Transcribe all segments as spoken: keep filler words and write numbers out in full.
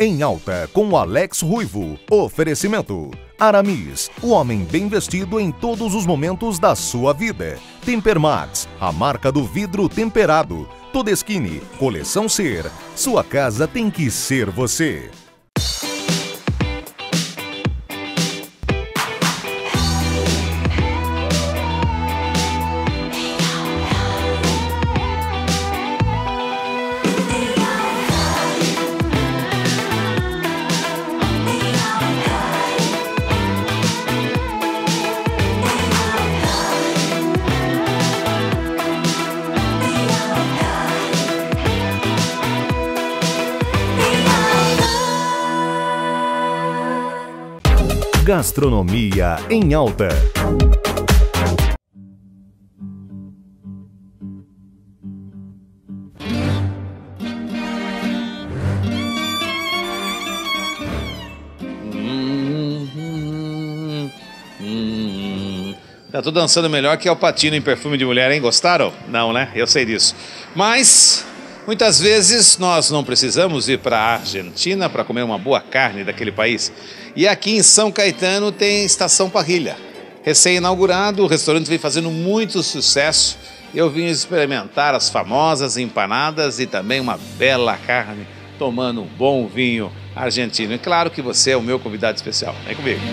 em alta com o Alex Ruivo. Oferecimento Aramis, o homem bem vestido em todos os momentos da sua vida. Tempermax, a marca do vidro temperado. Todeskine, coleção Ser. Sua casa tem que ser você. Gastronomia em alta. Hum, hum, hum. Tá tudo dançando melhor que Al Pacino em Perfume de Mulher, hein? Gostaram? Não, né? Eu sei disso. Mas muitas vezes nós não precisamos ir para a Argentina para comer uma boa carne daquele país. E aqui em São Caetano tem Estação Parrilha. Recém-inaugurado, o restaurante vem fazendo muito sucesso. Eu vim experimentar as famosas empanadas e também uma bela carne, tomando um bom vinho argentino. E claro que você é o meu convidado especial. Vem comigo.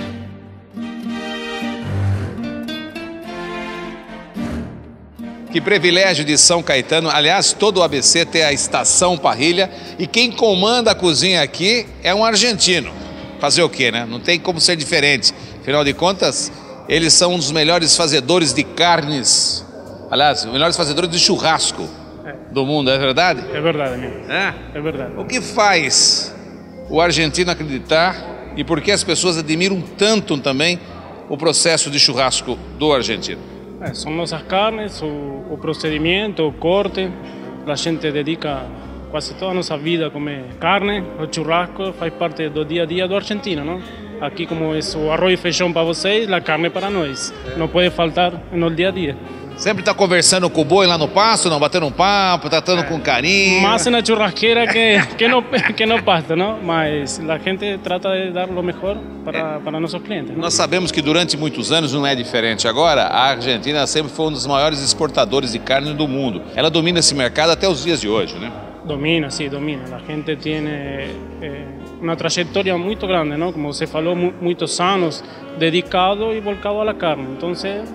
Que privilégio de São Caetano, aliás, todo o A B C tem a Estação Parrilha e quem comanda a cozinha aqui é um argentino. Fazer o quê, né? Não tem como ser diferente. Afinal de contas, eles são um dos melhores fazedores de carnes, aliás, os melhores fazedores de churrasco é. do mundo, é verdade? É verdade, amigo. É? É verdade. O que faz o argentino acreditar e por que as pessoas admiram tanto também o processo de churrasco do argentino? É, são nossas carnes, o, o procedimento, o corte. A gente dedica quase toda a nossa vida a comer carne. O churrasco faz parte do dia a dia do argentino, não? Aqui, como é o arroz e feijão para vocês, a carne para nós. É. Não pode faltar no dia a dia. Sempre está conversando com o boi lá no pasto, não? Batendo um papo, tratando é. com carinho. Mais na churrasqueira que, que, não, que não pasta, não? Mas a gente trata de dar o melhor para, é. para nossos clientes. Não? Nós sabemos que durante muitos anos não é diferente. Agora, a Argentina sempre foi um dos maiores exportadores de carne do mundo. Ela domina esse mercado até os dias de hoje, né? Domina, sim, domina. A gente tem eh, uma trajetória muito grande, não? Como você falou, mu muitos anos dedicado e voltado à carne. Então,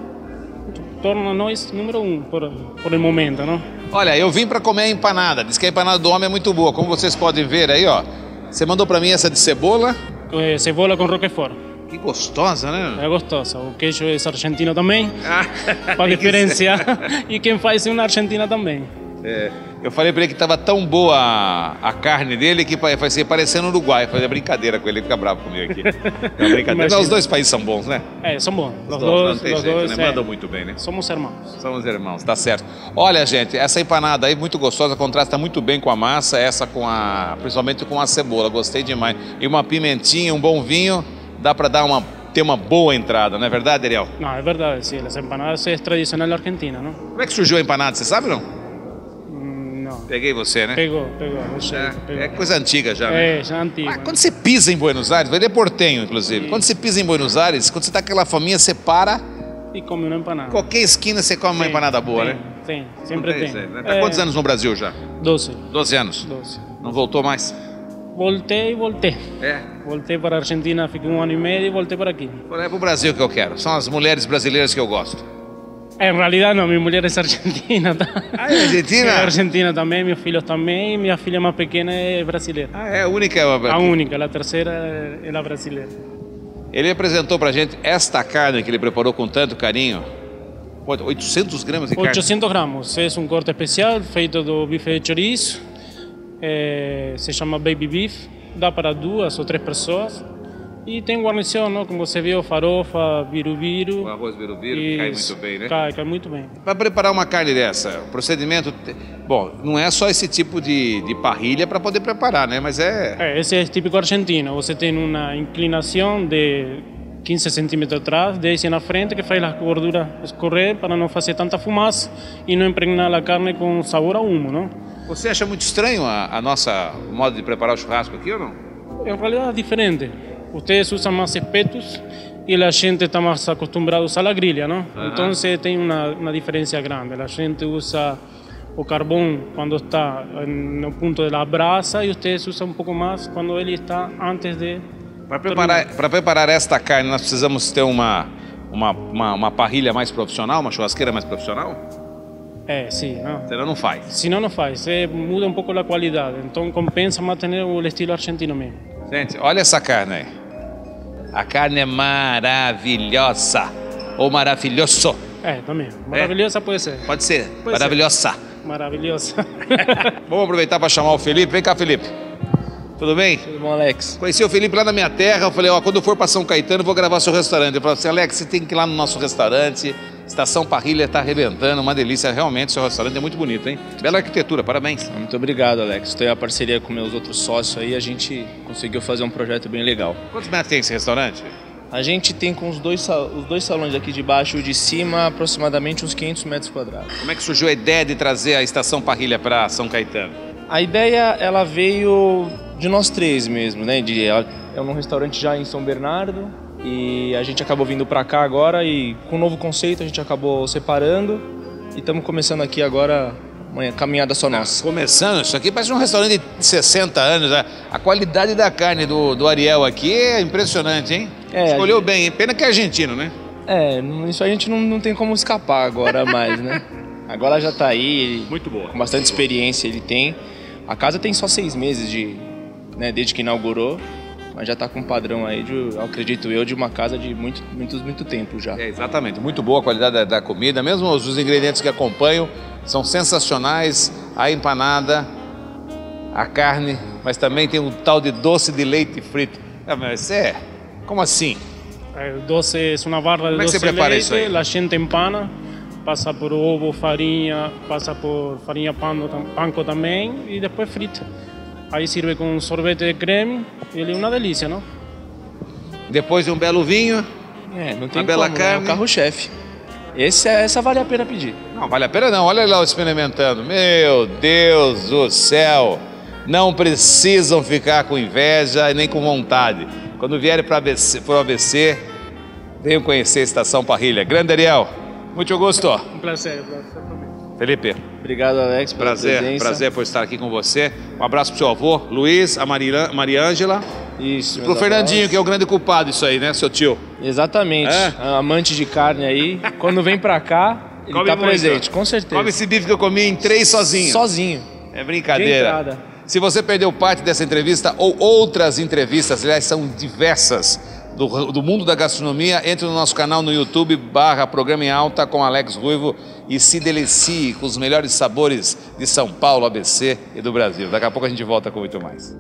torna-nos número um por, por o momento, não? Olha, eu vim para comer a empanada. Diz que a empanada do homem é muito boa. Como vocês podem ver aí, ó. Você mandou para mim essa de cebola. É, cebola com roquefort. Que gostosa, né? É gostosa. O queijo é argentino também, para diferenciar. E quem faz é uma argentina também. É, eu falei para ele que estava tão boa a, a carne dele que vai ser parecendo Uruguai. Fazer brincadeira com ele, ele fica bravo comigo aqui. É brincadeira. Não, os dois países são bons, né? É, são bons. Os, os dois, dois, não tem os jeito, dois né? é. Mandam muito bem, né? Somos irmãos. Somos irmãos, tá certo. Olha, gente, essa empanada aí muito gostosa, contrasta muito bem com a massa, essa com a, principalmente com a cebola. Gostei demais. E uma pimentinha, um bom vinho, dá para dar uma ter uma boa entrada, não é verdade, Ariel? Não, é verdade, sim. As empanadas é tradicional argentina, não? Como é que surgiu a empanada, você sabe ou não? Não. Peguei você, né? Pegou, pegou. É, pegou. É coisa antiga já, né? É, já antiga. Ah, quando você pisa em Buenos Aires, ele é portenho, inclusive. Sim. Quando você pisa em Buenos Aires, quando você tá com aquela faminha, você para e come uma empanada. Qualquer esquina você come uma empanada boa, tem, né? Tem, sempre tem. tem. Né? Tá é... quantos anos no Brasil já? Doze. Doze anos? Doze. Não voltou mais? Voltei e voltei. É? Voltei para a Argentina, fiquei um ano e meio e voltei para aqui. É para o Brasil que eu quero. São as mulheres brasileiras que eu gosto. Em realidade não, minha mulher é argentina. Tá? Ah, é argentina? É argentina também, meus filhos também, minha filha mais pequena é brasileira. Ah, é a única? A única, a terceira é a brasileira. Ele apresentou pra gente esta carne que ele preparou com tanto carinho. oitocentos gramas de carne? oitocentos gramas, é um corte especial feito do bife de chouriço. É, se chama baby beef, dá para duas ou três pessoas. E tem guarnição, não? Como você viu, farofa, birubiru. O arroz birubiru, que cai muito bem, né? Cai, cai muito bem. Para preparar uma carne dessa, o procedimento... Bom, não é só esse tipo de, de parrilha para poder preparar, né? Mas é... É, esse é típico argentino. Você tem uma inclinação de quinze centímetros atrás, dez na frente, que faz a gordura escorrer para não fazer tanta fumaça e não impregnar a carne com sabor a humo, não? Você acha muito estranho a, a nossa modo de preparar o churrasco aqui ou não? en realidad es diferente. Ustedes usan más espetos y la gente está más acostumbrada a usar la grilla, ¿no? Uh-huh. Entonces tiene una, una diferencia grande. La gente usa o carbón cuando está en el punto de la brasa y ustedes usan un poco más cuando ele está antes de... Para preparar, para preparar esta carne, nós precisamos ter uma, uma, uma, uma parrilha mais profissional, uma churrasqueira mais profissional? É, sim. Não. Senão não faz. Se não, não faz. É, muda um pouco a qualidade. Então compensa manter o estilo argentino mesmo. Gente, olha essa carne aí. A carne é maravilhosa. Ou maravilhoso. É, também. Maravilhosa é? Pode ser. Pode ser. Pode maravilhosa. Ser. Maravilhosa. Vamos aproveitar para chamar o Felipe. Vem cá, Felipe. Tudo bem? Tudo bom, Alex? Conheci o Felipe lá na minha terra. Eu falei, ó, quando eu for para São Caetano, eu vou gravar seu restaurante. Ele falou assim, Alex, você tem que ir lá no nosso restaurante. Estação Parrilha está arrebentando, uma delícia. Realmente, seu restaurante é muito bonito, hein? Bela arquitetura, parabéns. Muito obrigado, Alex. Tenho a parceria com meus outros sócios aí, a gente conseguiu fazer um projeto bem legal. Quantos metros tem esse restaurante? A gente tem com os dois, os dois salões aqui de baixo e o de cima aproximadamente uns quinhentos metros quadrados. Como é que surgiu a ideia de trazer a Estação Parrilha para São Caetano? A ideia, ela veio de nós três mesmo, né? De, é um restaurante já em São Bernardo e a gente acabou vindo para cá agora e com um novo conceito a gente acabou separando e estamos começando aqui agora uma caminhada só nossa. Começando, isso aqui parece um restaurante de sessenta anos, né? A qualidade da carne do, do Ariel aqui é impressionante, hein? É, escolheu gente... bem, pena que é argentino, né? É, isso a gente não, não tem como escapar agora mais, né? Agora já tá aí, muito boa, com bastante experiência ele tem. A casa tem só seis meses de, né, desde que inaugurou, mas já tá com um padrão aí, de, acredito eu, de uma casa de muito, muito, muito tempo já. É, exatamente, muito boa a qualidade da, da comida, mesmo os, os ingredientes que acompanham são sensacionais, a empanada, a carne, mas também tem um tal de doce de leite frito. Ah, mas é, como assim? El doce é uma barra de doce de leite, a gente empana, passa por ovo, farinha, passa por farinha panko, panko também e depois frita. Aí serve com um sorvete de creme, ele é uma delícia, não? Depois de um belo vinho, é, não tem uma bela como, carne. É o carro-chefe. Esse, essa vale a pena pedir. Não, vale a pena não, olha lá experimentando. Meu Deus do céu, não precisam ficar com inveja e nem com vontade. Quando vierem para o A B C, venham conhecer a Estação Parrilha. Grande Ariel, muito gosto. Um prazer, um prazer para mim. Felipe. Obrigado, Alex, pela prazer, presença. Prazer por estar aqui com você. Um abraço pro seu avô, Luiz, a Maria Ângela. Isso. E pro Fernandinho, avós. Que é o grande culpado disso aí, né, seu tio? Exatamente. É? Amante de carne aí. Quando vem pra cá, ele come tá muito. Presente, com certeza. Come esse bife que eu comi em três sozinho. Sozinho. É brincadeira. Se você perdeu parte dessa entrevista ou outras entrevistas, aliás, são diversas, do, do mundo da gastronomia, entre no nosso canal no YouTube, barra Programa em Alta com Alex Ruivo e se delicie com os melhores sabores de São Paulo, A B C e do Brasil. Daqui a pouco a gente volta com muito mais.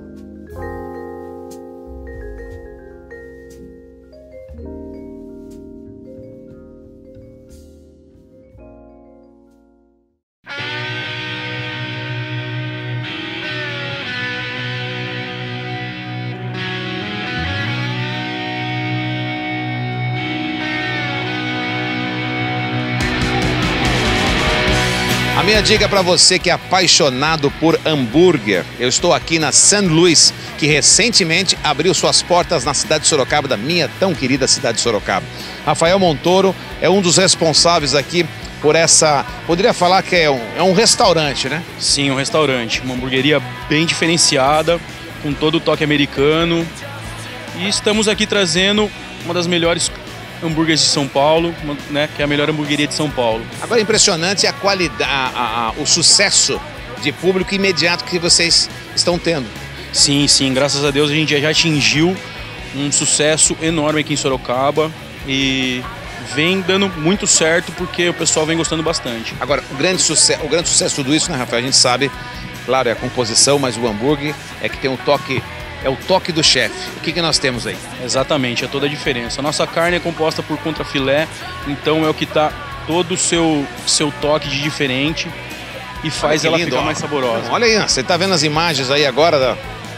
A minha dica para você que é apaixonado por hambúrguer, eu estou aqui na San Luis, que recentemente abriu suas portas na cidade de Sorocaba, da minha tão querida cidade de Sorocaba. Rafael Montoro é um dos responsáveis aqui por essa, poderia falar que é um, é um restaurante, né? Sim, um restaurante, uma hamburgueria bem diferenciada, com todo o toque americano. E estamos aqui trazendo uma das melhores hambúrgueres de São Paulo, né, que é a melhor hamburgueria de São Paulo. Agora, impressionante a qualidade, a, a, o sucesso de público imediato que vocês estão tendo. Sim, sim, graças a Deus a gente já atingiu um sucesso enorme aqui em Sorocaba e vem dando muito certo porque o pessoal vem gostando bastante. Agora, o grande sucesso, o grande sucesso de tudo isso, né, Rafael? A gente sabe, claro, é a composição, mas o hambúrguer é que tem um toque... É o toque do chefe. O que, que nós temos aí? Exatamente, é toda a diferença. A nossa carne é composta por contrafilé, então é o que dá todo o seu, seu toque de diferente e faz ela lindo, ficar ó. mais saborosa. Olha aí, você está vendo as imagens aí agora? Da...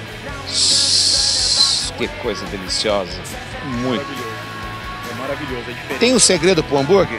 Que coisa deliciosa. Muito. É maravilhoso, é diferente. Tem um segredo pro hambúrguer?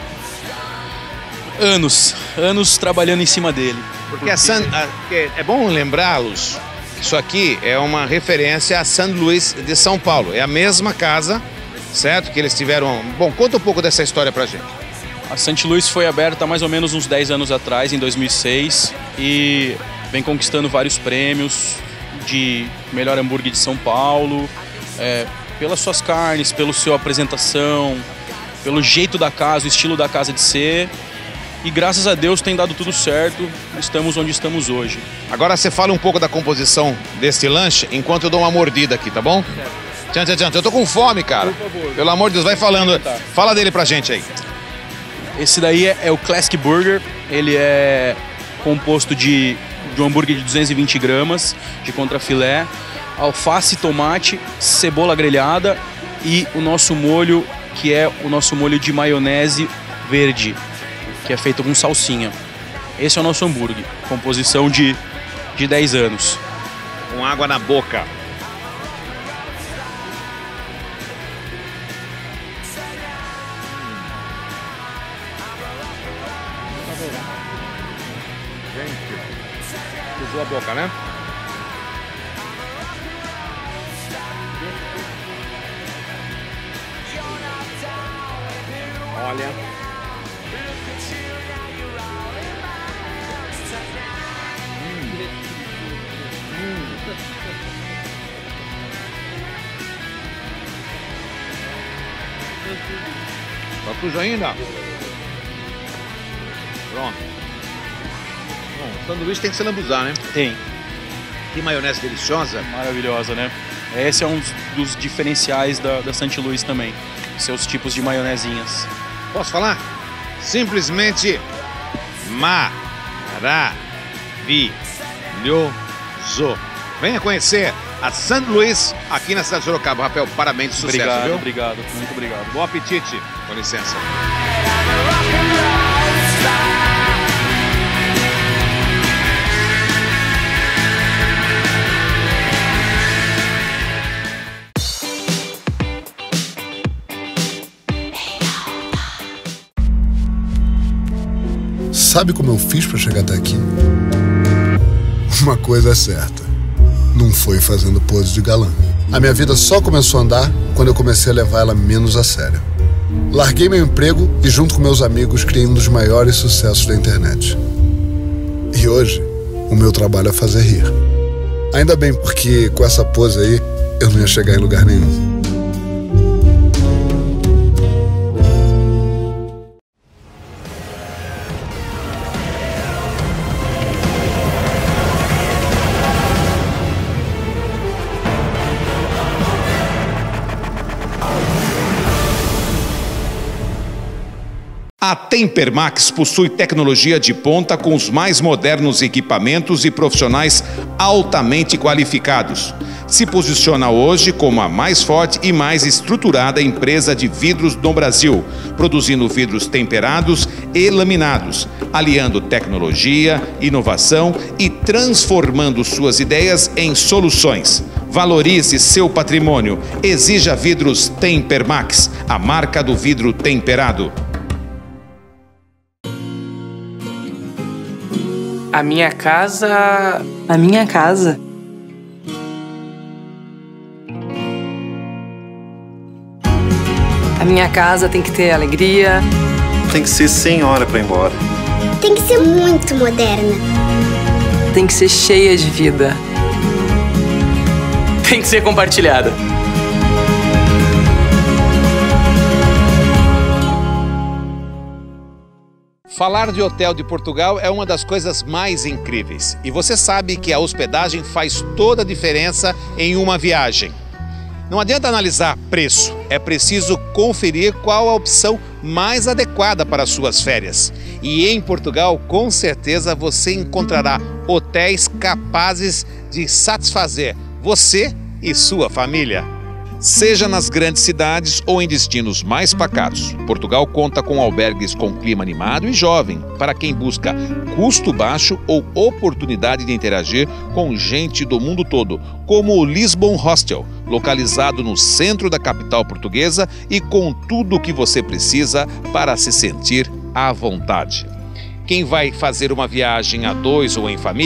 Anos, anos trabalhando em cima dele. Porque, Porque... A San... é bom lembrá-los Isso aqui é uma referência a San Luis de São Paulo. É a mesma casa, certo? Que eles tiveram... Bom, conta um pouco dessa história pra gente. A Sant Luís foi aberta há mais ou menos uns dez anos atrás, em dois mil e seis, e vem conquistando vários prêmios de melhor hambúrguer de São Paulo, é, pelas suas carnes, pela sua apresentação, pelo jeito da casa, o estilo da casa de ser. E graças a Deus tem dado tudo certo, estamos onde estamos hoje. Agora você fala um pouco da composição deste lanche, enquanto eu dou uma mordida aqui, tá bom? Tchan, tchan, tchan. Eu tô com fome, cara. Por favor. Pelo amor de Deus, vai falando. Fala dele pra gente aí. Esse daí é, é o Classic Burger, ele é composto de, de um hambúrguer de duzentos e vinte gramas, de contrafilé, alface, tomate, cebola grelhada e o nosso molho, que é o nosso molho de maionese verde, que é feito com salsinha. Esse é o nosso hambúrguer, composição de, de dez anos. Com água na boca. Gente, usou a boca, né? Olha. Tá sujo ainda? Pronto. Bom, o sanduíche tem que se lambuzar, né? Tem. Que maionese deliciosa. Maravilhosa, né? Esse é um dos diferenciais da, da Sant Luís também. Seus tipos de maionezinhas. Posso falar? Simplesmente maravilhoso. Venha conhecer a Sant Luís aqui na cidade de Sorocaba. Rafael, parabéns, sucesso, obrigado, viu? Obrigado, muito obrigado. Bom apetite. Com licença. Sabe como eu fiz para chegar até aqui? Uma coisa é certa, não foi fazendo pose de galã. A minha vida só começou a andar quando eu comecei a levar ela menos a sério. Larguei meu emprego e junto com meus amigos criei um dos maiores sucessos da internet. E hoje, o meu trabalho é fazer rir. Ainda bem, porque com essa pose aí, eu não ia chegar em lugar nenhum. A Tempermax possui tecnologia de ponta com os mais modernos equipamentos e profissionais altamente qualificados. Se posiciona hoje como a mais forte e mais estruturada empresa de vidros no Brasil, produzindo vidros temperados e laminados, aliando tecnologia, inovação e transformando suas ideias em soluções. Valorize seu patrimônio. Exija Vidros Tempermax, a marca do vidro temperado. A minha casa... A minha casa? A minha casa tem que ter alegria. Tem que ser sem hora pra ir embora. Tem que ser muito moderna. Tem que ser cheia de vida. Tem que ser compartilhada. Falar de hotel de Portugal é uma das coisas mais incríveis. E você sabe que a hospedagem faz toda a diferença em uma viagem. Não adianta analisar preço, é preciso conferir qual a opção mais adequada para as suas férias. E em Portugal, com certeza, você encontrará hotéis capazes de satisfazer você e sua família. Seja nas grandes cidades ou em destinos mais pacatos, Portugal conta com albergues com clima animado e jovem, para quem busca custo baixo ou oportunidade de interagir com gente do mundo todo, como o Lisbon Hostel, localizado no centro da capital portuguesa e com tudo o que você precisa para se sentir à vontade. Quem vai fazer uma viagem a dois ou em família,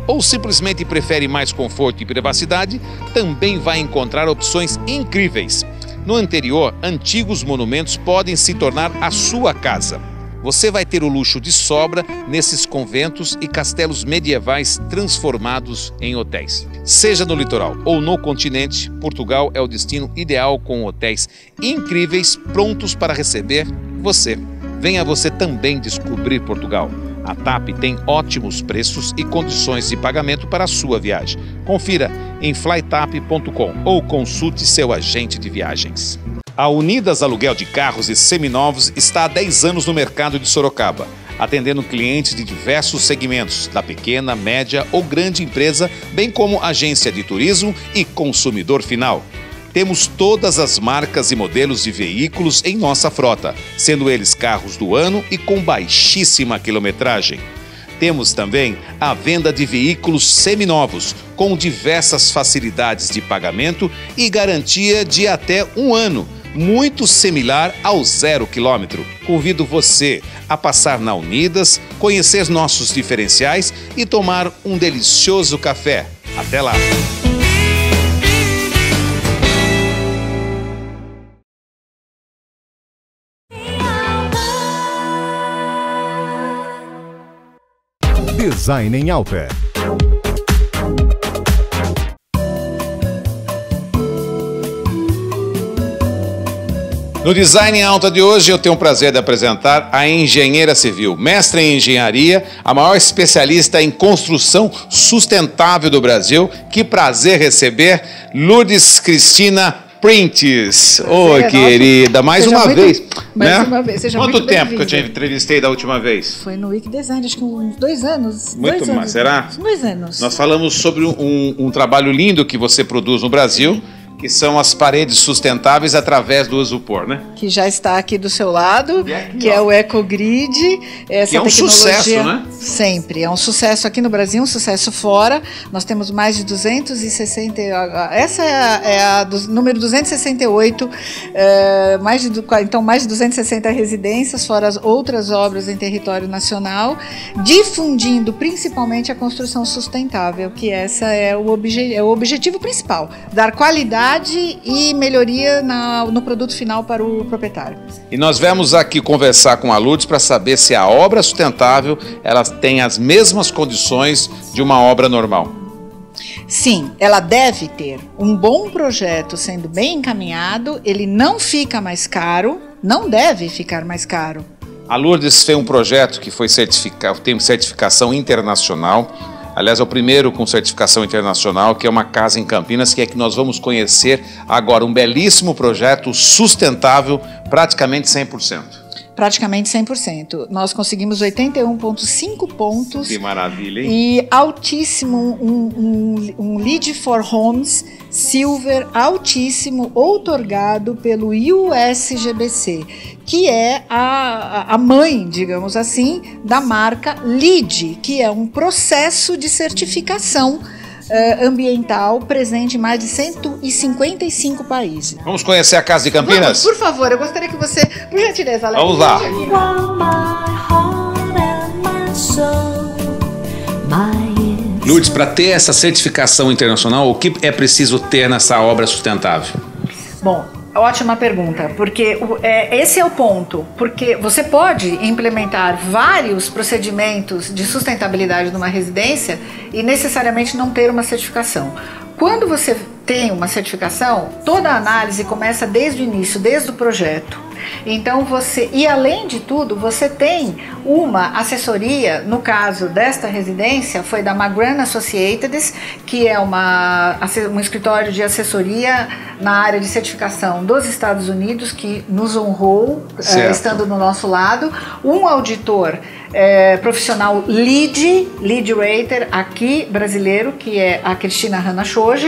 ou simplesmente prefere mais conforto e privacidade, também vai encontrar opções incríveis. No interior, antigos monumentos podem se tornar a sua casa. Você vai ter o luxo de sobra nesses conventos e castelos medievais transformados em hotéis. Seja no litoral ou no continente, Portugal é o destino ideal com hotéis incríveis prontos para receber você. Venha você também descobrir Portugal. A TAP tem ótimos preços e condições de pagamento para a sua viagem. Confira em flytap ponto com ou consulte seu agente de viagens. A Unidas Aluguel de Carros e Seminovos está há dez anos no mercado de Sorocaba, atendendo clientes de diversos segmentos, da pequena, média ou grande empresa, bem como agência de turismo e consumidor final. Temos todas as marcas e modelos de veículos em nossa frota, sendo eles carros do ano e com baixíssima quilometragem. Temos também a venda de veículos seminovos, com diversas facilidades de pagamento e garantia de até um ano, muito similar ao zero quilômetro. Convido você a passar na Unidas, conhecer nossos diferenciais e tomar um delicioso café. Até lá! Design em Alta. No Design em Alta de hoje, eu tenho o prazer de apresentar a engenheira civil, mestre em engenharia, a maior especialista em construção sustentável do Brasil. Que prazer receber Lourdes Cristina Printes. Oi, oh, querida, mais Seja uma muito, vez. Mais né? uma vez. Seja Quanto muito tempo que eu te entrevistei da última vez? Foi no Wiki Design, acho que uns dois anos. Muito dois mais, anos, será? Dois anos. Nós falamos sobre um, um trabalho lindo que você produz no Brasil. Sim. Que são as paredes sustentáveis através do isopor, né? Que já está aqui do seu lado, aqui, que ó. é o EcoGrid. Essa que é um sucesso, né? Sempre. É um sucesso aqui no Brasil, um sucesso fora. Nós temos mais de duzentos e sessenta... Essa é a, é a do, número duzentos e sessenta e oito. É, mais de, então, mais de duzentas e sessenta residências, fora as outras obras em território nacional, difundindo principalmente a construção sustentável, que essa é o, obje, é o objetivo principal. Dar qualidade e melhoria na, no produto final para o proprietário. E nós viemos aqui conversar com a Lourdes para saber se a obra sustentável ela tem as mesmas condições de uma obra normal. Sim, ela deve ter. Um bom projeto sendo bem encaminhado, ele não fica mais caro, não deve ficar mais caro. A Lourdes fez um projeto que foi certificado, tem certificação internacional. Aliás, é o primeiro com certificação internacional, que é uma casa em Campinas, que é que nós vamos conhecer agora. Um belíssimo projeto sustentável, praticamente cem por cento. Praticamente cem por cento. Nós conseguimos oitenta e um vírgula cinco pontos. Que maravilha, hein? E altíssimo, um, um, um Lead for Homes Silver altíssimo, outorgado pelo U S G B C, que é a, a mãe, digamos assim, da marca LEED, que é um processo de certificação Uh, ambiental presente em mais de cento e cinquenta e cinco países. Vamos conhecer a Casa de Campinas? Vamos, por favor, eu gostaria que você, por gentileza, Alex, vamos lá. Lourdes, para ter essa certificação internacional, o que é preciso ter nessa obra sustentável? Bom, ótima pergunta, porque é, esse é o ponto, porque você pode implementar vários procedimentos de sustentabilidade numa residência e necessariamente não ter uma certificação. Quando você tem uma certificação, toda a análise começa desde o início, desde o projeto. Então você, e além de tudo, você tem uma assessoria, no caso desta residência, foi da McGran Associates, que é uma, um escritório de assessoria na área de certificação dos Estados Unidos, que nos honrou, é, estando do nosso lado, um auditor é, profissional LEED, LEED Rater, aqui brasileiro, que é a Cristina Hanna Shoji,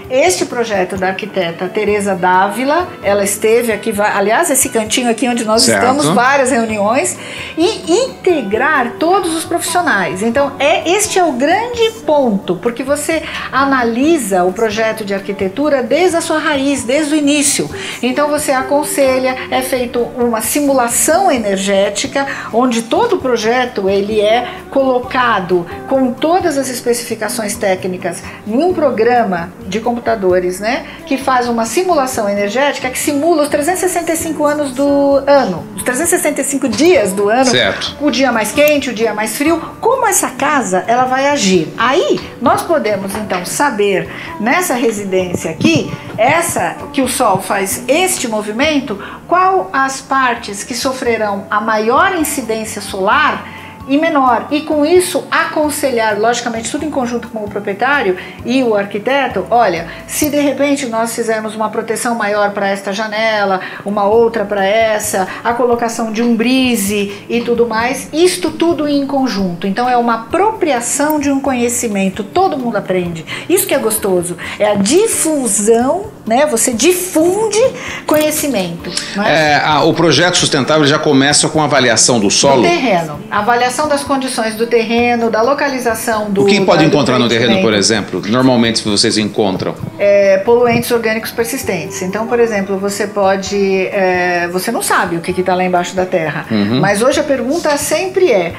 Este projeto da arquiteta Teresa Dávila, ela esteve aqui, aliás, esse cantinho aqui onde nós certo. estamos, várias reuniões, e integrar todos os profissionais. Então, é, este é o grande ponto, porque você analisa o projeto de arquitetura desde a sua raiz, desde o início. Então, você aconselha, é feito uma simulação energética, onde todo o projeto ele é colocado com todas as especificações técnicas em um programa de computadores, né, que faz uma simulação energética que simula os trezentos e sessenta e cinco anos do ano, os trezentos e sessenta e cinco dias do ano, certo. O dia mais quente, o dia mais frio, como essa casa ela vai agir. Aí nós podemos então saber nessa residência aqui, essa que o Sol faz este movimento, qual as partes que sofrerão a maior incidência solar e menor, e com isso aconselhar, logicamente tudo em conjunto com o proprietário e o arquiteto, olha, se de repente nós fizermos uma proteção maior para esta janela, uma outra para essa, a colocação de um brise e tudo mais, isto tudo em conjunto. Então é uma apropriação de um conhecimento, todo mundo aprende, isso que é gostoso, é a difusão, né? Você difunde conhecimento. É? É, a, o projeto sustentável já começa com a avaliação do solo? Do terreno, avaliação das condições do terreno, da localização do... O que pode da, encontrar no terreno, por exemplo? Normalmente vocês encontram? É, poluentes orgânicos persistentes. Então, por exemplo, você pode... É, você não sabe o que está lá embaixo da terra. Uhum. Mas hoje a pergunta sempre é...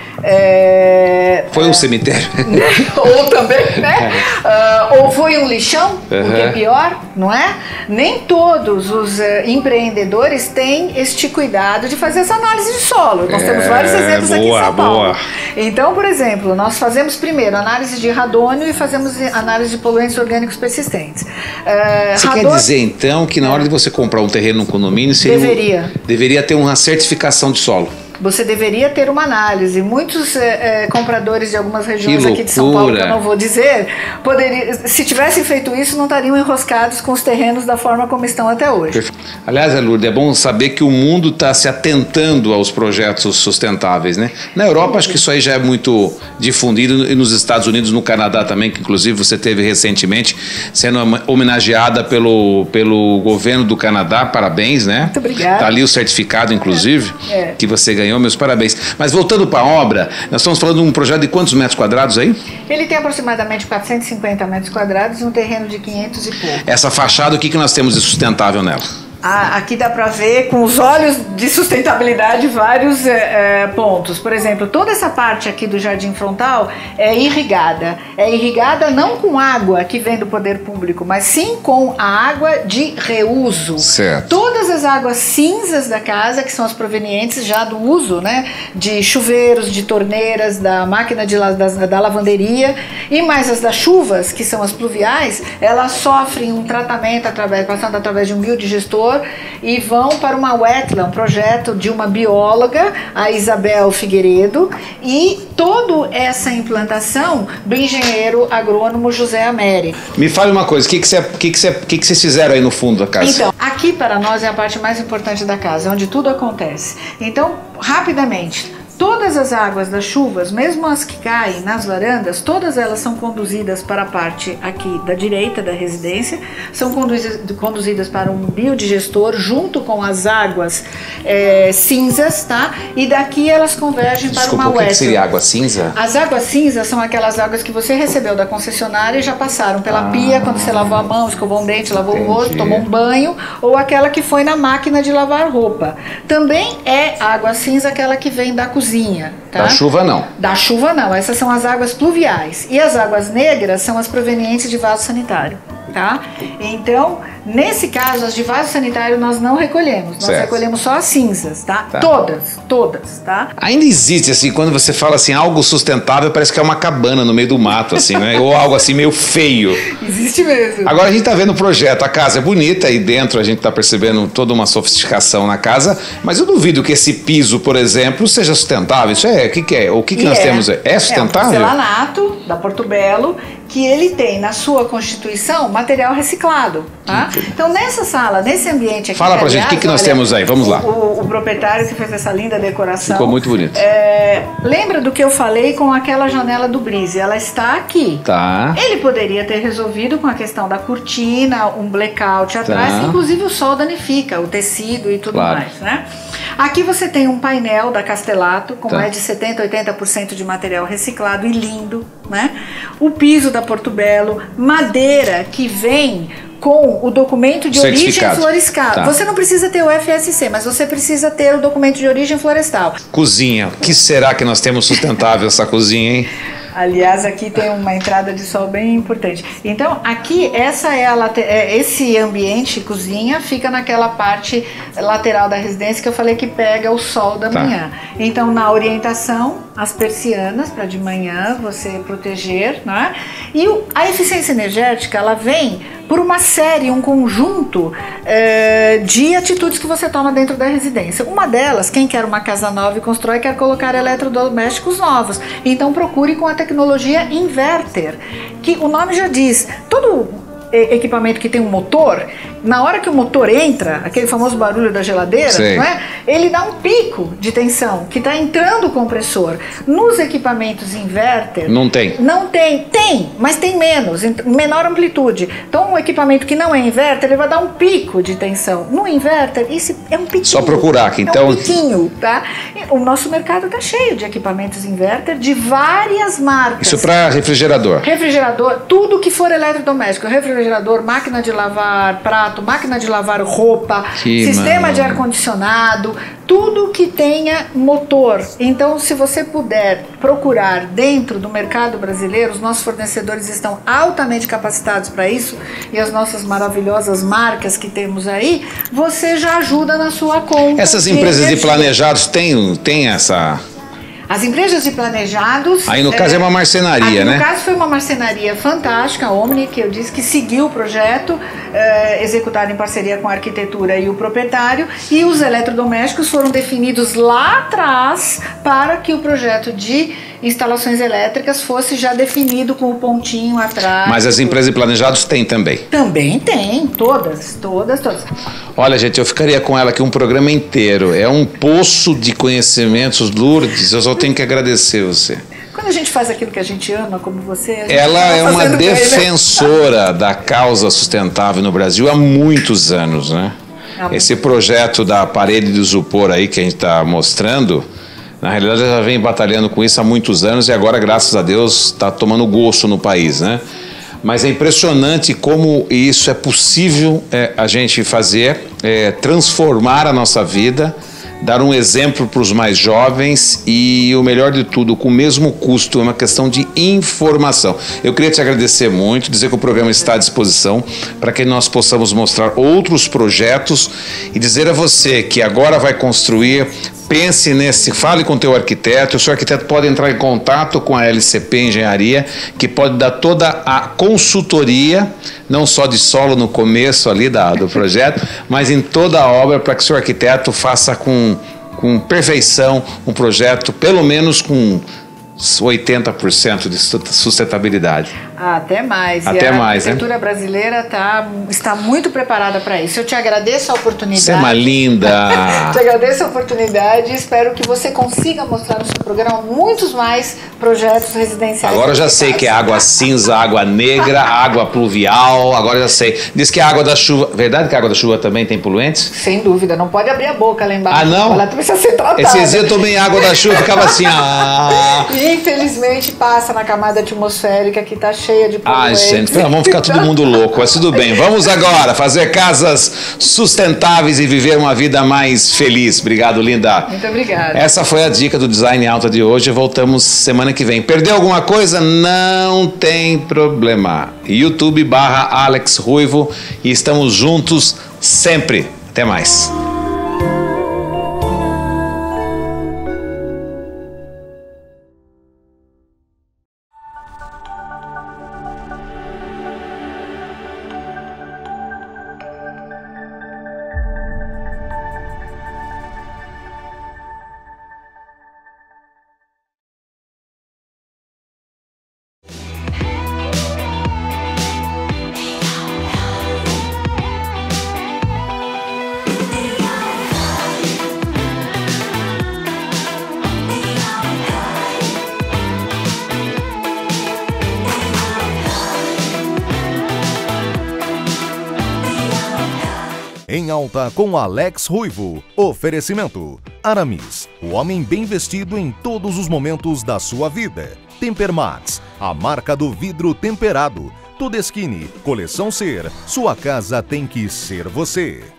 é foi um é, cemitério? Ou também, né? É. Uh, ou foi um lixão, uhum. O que é pior, não é? Nem todos os uh, empreendedores têm este cuidado de fazer essa análise de solo. Nós é, temos vários exemplos boa, aqui em São Paulo. Boa. Então, por exemplo, nós fazemos primeiro análise de radônio e fazemos análise de poluentes orgânicos persistentes. Uh, você radônio... quer dizer, então, que na hora de você comprar um terreno num condomínio, seria deveria. Um, deveria ter uma certificação de solo? Você deveria ter uma análise. Muitos é, é, compradores de algumas regiões aqui de São Paulo, que eu não vou dizer, poderia, se tivessem feito isso, não estariam enroscados com os terrenos da forma como estão até hoje. Perfeito. Aliás, Lourdes, é bom saber que o mundo está se atentando aos projetos sustentáveis, né? Na Europa, acho que isso aí já é muito difundido, e nos Estados Unidos, no Canadá também, que inclusive você teve recentemente sendo homenageada pelo, pelo governo do Canadá. Parabéns, né? Muito obrigada. Está ali o certificado, inclusive, é. É. que você ganhou. Meus parabéns. Mas voltando para a obra, nós estamos falando de um projeto de quantos metros quadrados aí? Ele tem aproximadamente quatrocentos e cinquenta metros quadrados e um terreno de quinhentos e pouco. Essa fachada, o que, que nós temos de sustentável nela? Ah, aqui dá para ver com os olhos de sustentabilidade vários é, é, pontos. Por exemplo, toda essa parte aqui do jardim frontal é irrigada. É irrigada não com água que vem do poder público, mas sim com a água de reuso. Certo. Todas as águas cinzas da casa, que são as provenientes já do uso, né, de chuveiros, de torneiras, da máquina de, da, da lavanderia, e mais as das chuvas, que são as pluviais, elas sofrem um tratamento através, passando através de um biodigestor, e vão para uma wetland, um projeto de uma bióloga, a Isabel Figueiredo, e toda essa implantação do engenheiro agrônomo José Américo. Me fale uma coisa, o que, que, você, que, que, você, que, que vocês fizeram aí no fundo da casa? Então, aqui para nós é a parte mais importante da casa, onde tudo acontece. Então, rapidamente, todas as águas das chuvas, mesmo as que caem nas varandas, todas elas são conduzidas para a parte aqui da direita da residência, são conduzidas para um biodigestor junto com as águas é, cinzas, tá? E daqui elas convergem Desculpa, para uma wetland. O que, que seria água cinza? As águas cinzas são aquelas águas que você recebeu da concessionária e já passaram pela ah, pia quando você lavou a mão, escovou um dente, lavou entendi. o rosto, tomou um banho, ou aquela que foi na máquina de lavar roupa. Também é água cinza aquela que vem da cozinha. Tá? Da chuva não. Da chuva não, essas são as águas pluviais. E as águas negras são as provenientes de vaso sanitário. Tá? Então, nesse caso, as de vaso sanitário nós não recolhemos. Nós certo. recolhemos só as cinzas, tá? tá? Todas, todas, tá? Ainda existe, assim, quando você fala assim, algo sustentável, parece que é uma cabana no meio do mato, assim, né? Ou algo assim meio feio. Existe mesmo. Agora a gente tá vendo o projeto, a casa é bonita, e dentro a gente tá percebendo toda uma sofisticação na casa, mas eu duvido que esse piso, por exemplo, seja sustentável. Isso é, o que que é? O que que e nós é. temos? É sustentável? É um porcelanato da Porto Belo, que ele tem na sua constituição material reciclado, tá? Então, nessa sala, nesse ambiente aqui... Fala pra aliás, gente, o que, que nós olha, temos aí? Vamos lá. O, o proprietário que fez essa linda decoração... Ficou muito bonito. É, lembra do que eu falei com aquela janela do Brise? Ela está aqui. Tá. Ele poderia ter resolvido com a questão da cortina, um blackout atrás, tá. Inclusive o sol danifica o tecido e tudo claro. mais, né? Aqui você tem um painel da Castelato com tá. mais de setenta, oitenta por cento de material reciclado e lindo, né? O piso da Porto Belo, madeira que vem com o documento de origem florestal. Tá. Você não precisa ter o F S C, mas você precisa ter o documento de origem florestal. Cozinha. O que será que nós temos sustentável essa cozinha, hein? Aliás, aqui tem uma entrada de sol bem importante. Então, aqui, essa é a é, esse ambiente, cozinha, fica naquela parte lateral da residência que eu falei que pega o sol da tá. manhã. Então, na orientação, as persianas, para de manhã você proteger, né? E o, a eficiência energética, ela vem por uma série, um conjunto é, de atitudes que você toma dentro da residência. Uma delas, quem quer uma casa nova e constrói, quer colocar eletrodomésticos novos. Então procure com a tecnologia inverter, que o nome já diz, todo equipamento que tem um motor, na hora que o motor entra, aquele famoso barulho da geladeira, não é? Ele dá um pico de tensão, que está entrando o compressor. Nos equipamentos inverter... Não tem. Não tem. Tem, mas tem menos, menor amplitude. Então, um equipamento que não é inverter, ele vai dar um pico de tensão. No inverter, isso é um piquinho. Só procurar aqui, então... É um piquinho, tá? O nosso mercado está cheio de equipamentos inverter de várias marcas. Isso para refrigerador. Refrigerador, tudo que for eletrodoméstico. Refrigerador, máquina de lavar prato, máquina de lavar roupa, que sistema mano. de ar-condicionado, tudo que tenha motor. Então, se você puder procurar dentro do mercado brasileiro, os nossos fornecedores estão altamente capacitados para isso, e as nossas maravilhosas marcas que temos aí, você já ajuda na sua conta. Essas empresas de, de planejados têm, têm essa... As empresas de planejados... Aí no caso é, é uma marcenaria, aqui, né? No caso foi uma marcenaria fantástica, a Omni, que eu disse que seguiu o projeto, é, executado em parceria com a arquitetura e o proprietário, e os eletrodomésticos foram definidos lá atrás para que o projeto de instalações elétricas fosse já definido com o pontinho atrás. Mas as empresas de planejados têm também? Também tem, todas, todas, todas. Olha, gente, eu ficaria com ela aqui um programa inteiro. É um poço de conhecimentos, Lourdes, eu só tenho que agradecer você. Quando a gente faz aquilo que a gente ama, como você... A gente ela tá é uma bem, defensora né? da causa sustentável no Brasil há muitos anos, né? Ah, Esse projeto da parede de isopor aí que a gente está mostrando... Na realidade, ela já vem batalhando com isso há muitos anos e agora, graças a Deus, está tomando gosto no país, né? Mas é impressionante como isso é possível é, a gente fazer, é, transformar a nossa vida, dar um exemplo para os mais jovens e, o melhor de tudo, com o mesmo custo, é uma questão de informação. Eu queria te agradecer muito, dizer que o programa está à disposição para que nós possamos mostrar outros projetos e dizer a você que agora vai construir... Pense nesse, fale com o teu arquiteto, o seu arquiteto pode entrar em contato com a L C P Engenharia, que pode dar toda a consultoria, não só de solo no começo ali da, do projeto, mas em toda a obra para que o seu arquiteto faça com, com perfeição um projeto, pelo menos com oitenta por cento de sustentabilidade. Até mais. Até e a mais, arquitetura né? brasileira tá, está muito preparada para isso. Eu te agradeço a oportunidade. Você é uma linda. Te agradeço a oportunidade e espero que você consiga mostrar no seu programa muitos mais projetos residenciais. Agora eu já sei que é água cinza, água negra, água pluvial, agora eu já sei. Diz que a água da chuva... Verdade que a água da chuva também tem poluentes? Sem dúvida, não pode abrir a boca lá embaixo. Ah, não? Ela precisa ser tratada. Esses dias eu tomei água da chuva e ficava assim... Ah... E infelizmente passa na camada atmosférica que está cheia de poluentes. Ai, gente, vamos ficar todo mundo louco, mas tudo bem. Vamos agora fazer casas sustentáveis e viver uma vida mais feliz. Obrigado, linda. Muito obrigada. Essa foi a dica do Design Alta de hoje. Voltamos semana que vem. Perdeu alguma coisa? Não tem problema. YouTube barra Alex Ruivo e estamos juntos sempre. Até mais. Em alta com Alex Ruivo. Oferecimento. Aramis, o homem bem vestido em todos os momentos da sua vida. Tempermax, a marca do vidro temperado. Todeschini, coleção Ser. Sua casa tem que ser você.